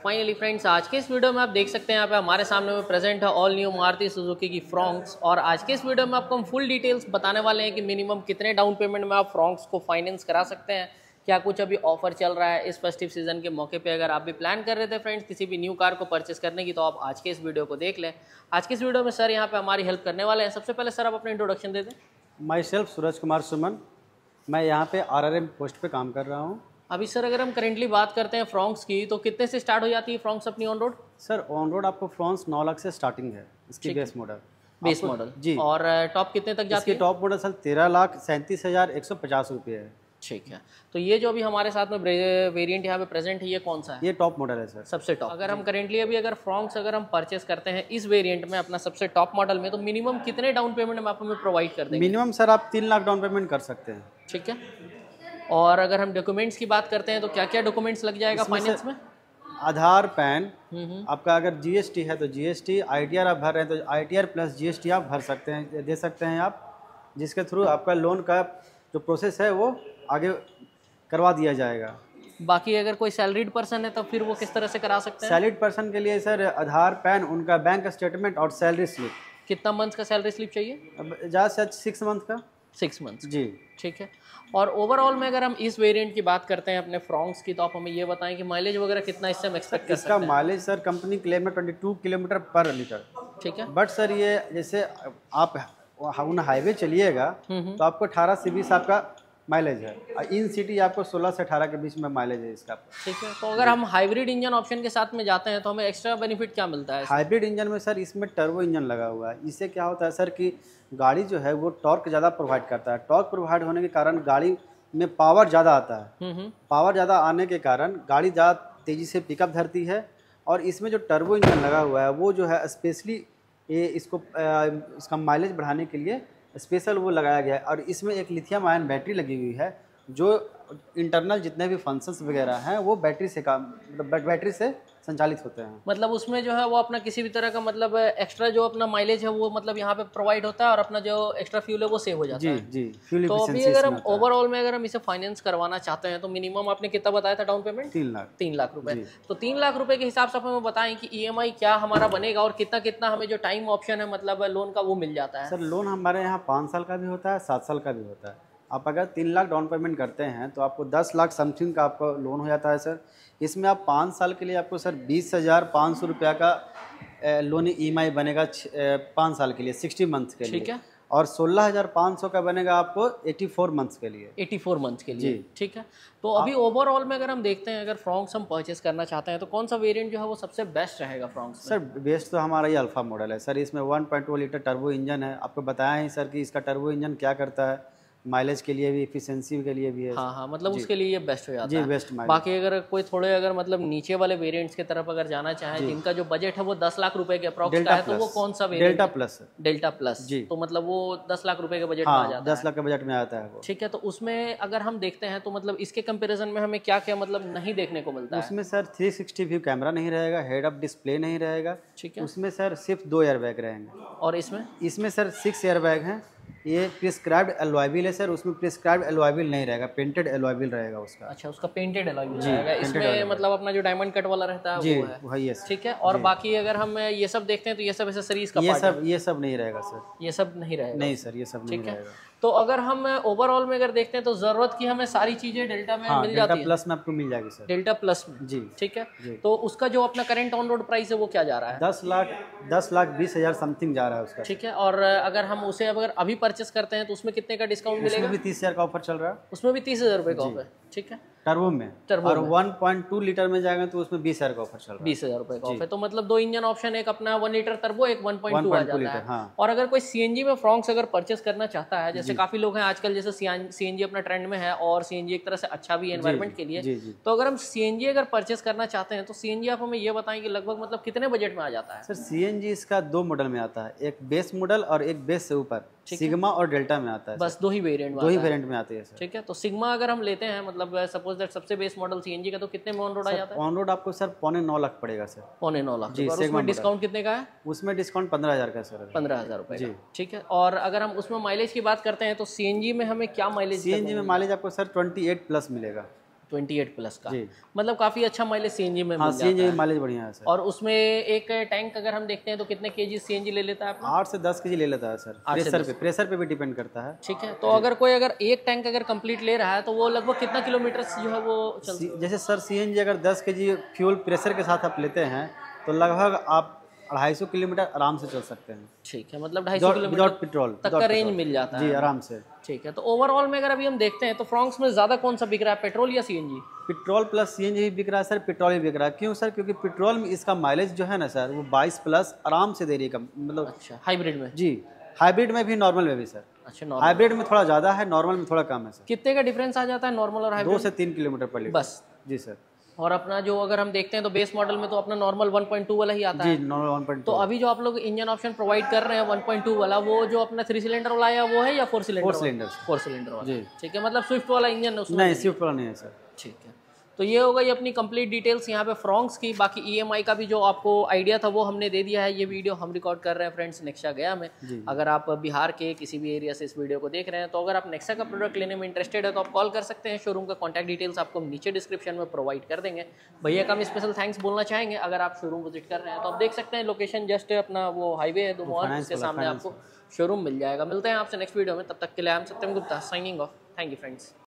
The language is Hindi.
फाइनली फ्रेंड्स, आज के इस वीडियो में आप देख सकते हैं यहाँ पे हमारे सामने में प्रेजेंट है ऑल न्यू मारुति सुजुकी की फ्रॉन्क्स। और आज के इस वीडियो में आपको हम फुल डिटेल्स बताने वाले हैं कि मिनिमम कितने डाउन पेमेंट में आप फ्रॉन्क्स को फाइनेंस करा सकते हैं, क्या कुछ अभी ऑफर चल रहा है इस फेस्टिव सीजन के मौके पे। अगर आप भी प्लान कर रहे थे फ्रेंड्स किसी भी न्यू कार को परचेस करने की, तो आप आज के इस वीडियो को देख लें। आज के इस वीडियो में सर यहाँ पे हमारी हेल्प करने वाले हैं। सबसे पहले सर आप अपना इंट्रोडक्शन दे दें। माई सेल्फ सूरज कुमार सुमन, मैं यहाँ पे RRM पोस्ट पे काम कर रहा हूँ। अभी सर अगर हम करेंटली बात करते हैं फ्रॉन्क्स की, तो कितने से स्टार्ट हो जाती है फ्रॉन्क्स अपनी on road? Sir on road आपको फ्रॉन्क्स 9 लाख से स्टार्टिंग है इसकी बेस मॉडल जी। और टॉप कितने तक जाती है? टॉप मॉडल सर 13,37,150 रुपये है। ठीक है, तो ये जो अभी हमारे साथ में वेरिएंट यहाँ पे प्रेजेंट है, ये कौन सा है? ये टॉप मॉडल है सर, सबसे टॉप। अगर हम करेंटली अगर फ्रॉन्क्स अगर हम परचेस करते हैं इस वेरिएंट में अपना सबसे टॉप मॉडल में, तो मिनिमम कितने डाउन पेमेंट में आप हमें प्रोवाइड कर देंगे? मिनिमम सर आप 3 लाख डाउन पेमेंट कर सकते हैं। ठीक है, और अगर हम डॉक्यूमेंट्स की बात करते हैं तो क्या क्या डॉक्यूमेंट्स लग जाएगा फाइनेंस में? आधार, पैन, आपका अगर GST है तो GST, ITR आप भर रहे हैं तो ITR प्लस GST आप भर सकते हैं, दे सकते हैं आप, जिसके थ्रू आपका लोन का जो प्रोसेस है वो आगे करवा दिया जाएगा। बाकी अगर कोई सैलरीड पर्सन है तो फिर वो किस तरह से करा सकते हैं? सैलरीड पर्सन के लिए सर आधार, पैन, उनका बैंक स्टेटमेंट और सैलरी स्लिप। कितना मंथ का सैलरी स्लिप चाहिए? अब ज़्यादा से 6 मंथ का। 6 मंथ जी। ठीक है, और ओवरऑल में अगर हम इस वेरिएंट की बात करते हैं अपने फ्रॉन्क्स की, तो आप हमें ये बताएं कि माइलेज वगैरह कितना इससे हम एक्सपेक्ट कर सकते हैं? इसका माइलेज सर कंपनी क्लेम में 22 किलोमीटर पर लीटर। ठीक है, बट सर ये जैसे आप उन हाईवे चलिएगा तो आपको 18 से 20 आपका माइलेज है। इन सिटी आपको 16 से 18 के बीच में माइलेज है इसका। ठीक है, तो अगर हम हाइब्रिड इंजन ऑप्शन के साथ में जाते हैं तो हमें एक्स्ट्रा बेनिफिट क्या मिलता है? हाइब्रिड इंजन में सर इसमें टर्बो इंजन लगा हुआ है। इससे क्या होता है सर कि गाड़ी जो है वो टॉर्क ज़्यादा प्रोवाइड करता है। टॉर्क प्रोवाइड होने के कारण गाड़ी में पावर ज़्यादा आता है। पावर ज़्यादा आने के कारण गाड़ी ज़्यादा तेज़ी से पिकअप धरती है। और इसमें जो टर्बो इंजन लगा हुआ है वो जो है स्पेशली ये इसका माइलेज बढ़ाने के लिए स्पेशल वो लगाया गया है। और इसमें एक लिथियम आयन बैटरी लगी हुई है, जो इंटरनल जितने भी फंक्शंस वगैरह हैं वो बैटरी से संचालित होते हैं। मतलब उसमें जो है वो अपना किसी भी तरह का मतलब एक्स्ट्रा जो अपना माइलेज है वो मतलब यहाँ पे प्रोवाइड होता है, और अपना जो एक्स्ट्रा फ्यूल है वो सेव हो जाता है। जी, फ्यूल तो अभी अगर हम ओवरऑल में अगर हम इसे फाइनेंस करवाना चाहते हैं तो मिनिमम आपने कितना बताया था डाउन पेमेंट? 3 लाख रुपए। तो 3 लाख रुपए के हिसाब से आप हमें बताएं कि EMI क्या हमारा बनेगा, और कितना कितना हमें जो टाइम ऑप्शन है मतलब लोन का वो मिल जाता है? सर लोन हमारे यहाँ 5 साल का भी होता है, 7 साल का भी होता है। आप अगर 3 लाख डाउन पेमेंट करते हैं तो आपको 10 लाख समथिंग का आपका लोन हो जाता है सर। इसमें आप 5 साल के लिए आपको सर 20,500 रुपया का लोन EMI बनेगा 5 साल के लिए, 60 मंथ के लिए। ठीक है, और 16,500 का बनेगा आपको 84 मंथ्स के लिए। 84 मंथ्स के लिए। ठीक है, तो अभी ओवरऑल में अगर हम देखते हैं अगर फ्रॉन्क्स हम परचेस करना चाहते हैं तो कौन सा वेरिएंट जो है वो सबसे बेस्ट रहेगा फ्रॉन्क्स में? सर बेस्ट तो हमारा ये अल्फा मॉडल है सर। इसमें 1.2 लीटर टर्बो इंजन है। आपको बताया ही सर कि इसका टर्बो इंजन क्या करता है, माइलेज के लिए भी, एफिशिएंसी के लिए भी है। हाँ, मतलब उसके लिए ये बेस्ट हो जाता जी, है। Best mileage. बाकी अगर कोई थोड़े अगर मतलब नीचे वाले वेरिएंट्स की तरफ अगर जाना चाहे जिनका जो बजट है वो 10 लाख रुपए के अप्रॉक्स का है, तो वो कौन सा वेरिएंट? डेल्टा प्लस जी। तो मतलब वो 10 लाख रुपए के बजट में आ जाता है। 10 लाख के बजट में आता है वो। ठीक है, तो उसमें अगर हम देखते हैं तो मतलब इसके कंपैरिजन में हमें क्या क्या मतलब नहीं देखने को मिलता है? उसमें सर 360 व्यू कैमरा नहीं रहेगा, हेड अप डिस्प्ले नहीं रहेगा। ठीक है, उसमें सर सिर्फ 2 एयरबैग रहेंगे। और इसमें सर 6 एयरबैग हैं। ये प्रिस्क्राइब्ड एलॉय व्हील है सर, उसमें प्रिस्क्राइब्ड एलॉय व्हील नहीं रहेगा, पेंटेड एलॉय व्हील रहेगा उसका। अच्छा, उसका पेंटेड एलॉय व्हील रहेगा। इसमें मतलब अपना जो डायमंड कट वाला रहता है वो है। वही है। ठीक है, और बाकी अगर हम ये सब देखते हैं तो ये सब एसेसरीज का ये सब नहीं रहेगा सर। ये सब नहीं रहेगा? नहीं सर, ये सब नहीं रहेगा। तो अगर हम ओवरऑल में अगर देखते हैं तो जरूरत की हमें सारी चीजें डेल्टा में मिल जाती है। डेल्टा प्लस में आपको मिल जाएगी सर। डेल्टा प्लस में जी। ठीक है, तो उसका जो अपना करंट ऑन रोड प्राइस है वो क्या जा रहा है? 10,20,000 समथिंग जा रहा है उसका। ठीक है, और अगर हम उसे अगर अभी परचेस करते हैं तो उसमें कितने का डिस्काउंट मिलेगा? उसमें भी 30,000 का ऑफर चल रहा है। उसमें भी 30,000 रुपए का ऑफर। ठीक है, टर्बो में। और 1.2 लीटर में जाएगा तो उसमें 20,000 का ऑफर चल रहा है। 20,000 रुपए का ऑफर। तो मतलब 2 इंजन ऑप्शन, एक अपना 1 लीटर टर्बो, एक 1.2 आ जाता है। हाँ। और अगर कोई CNG में फ्रॉन्क्स अगर परचेस करना चाहता है, जैसे काफी लोग हैं आजकल, जैसे CNG अपना ट्रेंड में है और CNG एक तरह से अच्छा भी है एनवायरमेंट के लिए, तो अगर हम CNG अगर परचेस करना चाहते हैं तो CNG आप हमें ये बताएं कि लगभग मतलब कितने बजट में आ जाता है? सर CNG इसका 2 मॉडल में आता है, एक बेस मॉडल और एक बेस से ऊपर, सिग्मा और डेल्टा में आता है। बस 2 ही वेरिएंट में आते हैं सर। ठीक है, तो सिग्मा अगर हम लेते हैं मतलब सपोज दैट सबसे बेस मॉडल CNG का, तो कितने में ऑन रोड आ जाता है? ऑन रोड आपको सर 9.25 लाख पड़ेगा सर। 9.25 लाख जी। उसमें डिस्काउंट कितने का है? उसमें डिस्काउंट 15,000 का सर। 15,000 रुपए जी। ठीक है, और अगर हम उसमें माइलेज की बात करते हैं तो CNG में हमें क्या माइलेज? CNG में माइलेज आपको सर 28 प्लस मिलेगा। 28 प्लस का, जी। मतलब काफ़ी अच्छा माइलेज सीएनजी में हाँ, मिल जाता सीएनजी है। माइलेज बढ़िया है सर। और उसमें एक टैंक अगर हम देखते हैं तो कितने केजी सीएनजी ले लेता है अपना? 8 से 10 केजी ले लेता है सर। 8 से 10। प्रेशर पे भी डिपेंड करता है। ठीक है, तो अगर कोई अगर एक टैंक अगर कंप्लीट ले रहा है तो वो लगभग कितना किलोमीटर जो है वो चल सकता है? जैसे सर सीएनजी अगर 10 केजी फ्यूल प्रेशर के साथ आप लेते हैं तो लगभग आप 250 किलोमीटर आराम से चल सकते हैं। ठीक है, मतलब 250 विदाउट किलोमीटर पेट्रोल तक का रेंज मिल जाता है। जी, आराम से। ठीक है, तो ओवरऑल में अगर अभी हम देखते हैं तो फ्रॉन्क्स में ज़्यादा कौन सा बिक रहा है, पेट्रोल या सीएनजी? पेट्रोल प्लस सीएनजी भी बिक रहा है सर, पेट्रोल भी बिक रहा है। क्यों सर? क्योंकि पेट्रोल में इसका माइलेज जो है ना सर, वो 22 प्लस आराम से दे रही है मतलब। अच्छा, हाइब्रिड में? जी, हाइब्रिड में भी, नॉर्मल में भी सर। अच्छा, नॉर्मल। हाइब्रिड में थोड़ा ज़्यादा है, नॉर्मल में थोड़ा कम है सर। कितने का डिफरेंस आ जाता है नॉर्मल और हाइब्रिड? 2 से 3 किलोमीटर पर लीटर बस। जी सर। और अपना जो अगर हम देखते हैं तो बेस मॉडल में तो अपना नॉर्मल 1.2 वाला ही आता जी, है। नॉर्मल 1.2। तो अभी जो आप लोग इंजन ऑप्शन प्रोवाइड कर रहे हैं 1.2 वाला, वो जो अपना 3 सिलेंडर वाला है वो है या 4 सिलेंडर? 4 सिलेंडर। 4 सिलेंडर वाला। जी। ठीक है, मतलब स्विफ्ट वाला इंजन उसमें नहीं, स्विफ्ट वाला नहीं है सर। ठीक है, तो ये हो गई अपनी कंप्लीट डिटेल्स यहाँ पे फ्रॉन्क्स की। बाकी ईएमआई का भी जो आपको आइडिया था वो हमने दे दिया है। ये वीडियो हम रिकॉर्ड कर रहे हैं फ्रेंड्स नेक्सा गया में। अगर आप बिहार के किसी भी एरिया से इस वीडियो को देख रहे हैं तो अगर आप नेक्सा का प्रोडक्ट लेने में इंटरेस्टेड है तो आप कॉल कर सकते हैं। शोरूम का कॉन्टैक्ट डिटेल्स आपको नीचे डिस्क्रिप्शन में प्रोवाइड कर देंगे। भैया का हम स्पेशल थैंक्स बोलना चाहेंगे अगर आप शोरूम विजिट कर रहे हैं तो। आप देख सकते हैं लोकेशन जस्ट अपना वो हाईवे है दुमोहर, उसके सामने आपको शोरूम मिल जाएगा। मिलते हैं आपसे नेक्स्ट वीडियो में, तब तक के लिए I am Satyam Gupta signing off. Thank you friends.